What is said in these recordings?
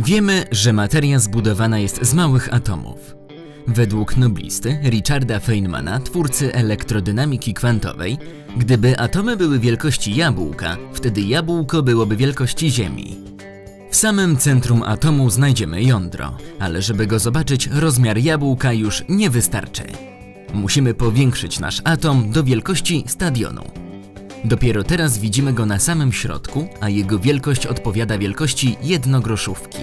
Wiemy, że materia zbudowana jest z małych atomów. Według noblisty Richarda Feynmana, twórcy elektrodynamiki kwantowej, gdyby atomy były wielkości jabłka, wtedy jabłko byłoby wielkości Ziemi. W samym centrum atomu znajdziemy jądro, ale żeby go zobaczyć, rozmiar jabłka już nie wystarczy. Musimy powiększyć nasz atom do wielkości stadionu. Dopiero teraz widzimy go na samym środku, a jego wielkość odpowiada wielkości jednogroszówki.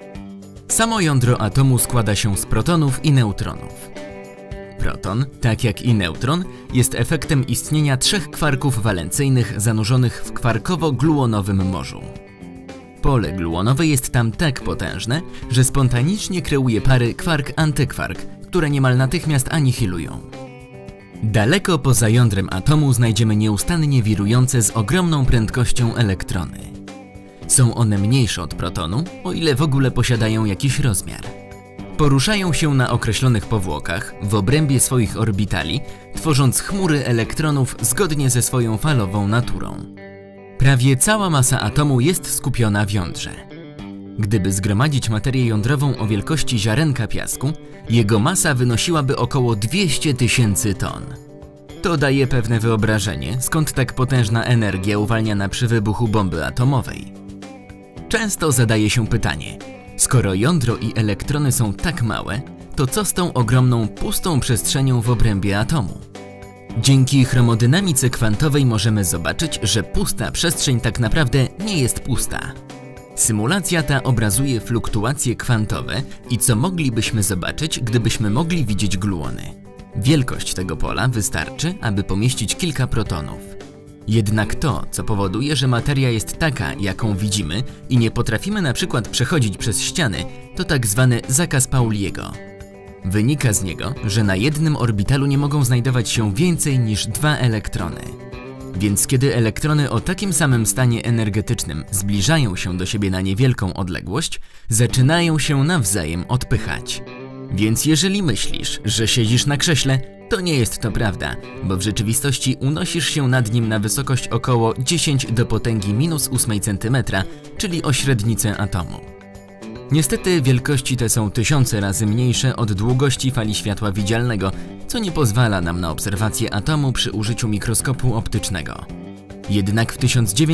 Samo jądro atomu składa się z protonów i neutronów. Proton, tak jak i neutron, jest efektem istnienia trzech kwarków walencyjnych zanurzonych w kwarkowo-gluonowym morzu. Pole gluonowe jest tam tak potężne, że spontanicznie kreuje pary kwark-antykwark, które niemal natychmiast anihilują. Daleko poza jądrem atomu znajdziemy nieustannie wirujące z ogromną prędkością elektrony. Są one mniejsze od protonu, o ile w ogóle posiadają jakiś rozmiar. Poruszają się na określonych powłokach, w obrębie swoich orbitali, tworząc chmury elektronów zgodnie ze swoją falową naturą. Prawie cała masa atomu jest skupiona w jądrze. Gdyby zgromadzić materię jądrową o wielkości ziarenka piasku, jego masa wynosiłaby około 200 000 ton. To daje pewne wyobrażenie, skąd tak potężna energia uwalniana przy wybuchu bomby atomowej. Często zadaje się pytanie, skoro jądro i elektrony są tak małe, to co z tą ogromną, pustą przestrzenią w obrębie atomu? Dzięki chromodynamice kwantowej możemy zobaczyć, że pusta przestrzeń tak naprawdę nie jest pusta. Symulacja ta obrazuje fluktuacje kwantowe i co moglibyśmy zobaczyć, gdybyśmy mogli widzieć gluony. Wielkość tego pola wystarczy, aby pomieścić kilka protonów. Jednak to, co powoduje, że materia jest taka, jaką widzimy i nie potrafimy na przykład przechodzić przez ściany, to tak zwany zakaz Pauliego. Wynika z niego, że na jednym orbitalu nie mogą znajdować się więcej niż 2 elektrony. Więc kiedy elektrony o takim samym stanie energetycznym zbliżają się do siebie na niewielką odległość, zaczynają się nawzajem odpychać. Więc jeżeli myślisz, że siedzisz na krześle, to nie jest to prawda, bo w rzeczywistości unosisz się nad nim na wysokość około 10 do potęgi -8 cm, czyli o średnicę atomu. Niestety wielkości te są tysiące razy mniejsze od długości fali światła widzialnego, co nie pozwala nam na obserwację atomu przy użyciu mikroskopu optycznego. Jednak w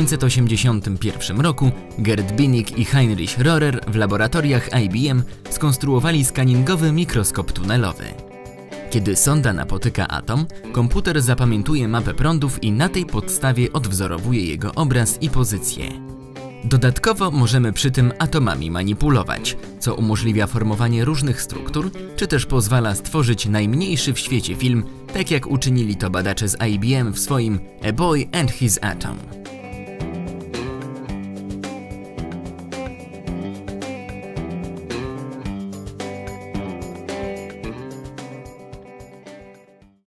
1981 roku Gerd Binig i Heinrich Rohrer w laboratoriach IBM skonstruowali skaningowy mikroskop tunelowy. Kiedy sonda napotyka atom, komputer zapamiętuje mapę prądów i na tej podstawie odwzorowuje jego obraz i pozycję. Dodatkowo możemy przy tym atomami manipulować, co umożliwia formowanie różnych struktur, czy też pozwala stworzyć najmniejszy w świecie film, tak jak uczynili to badacze z IBM w swoim A Boy and His Atom.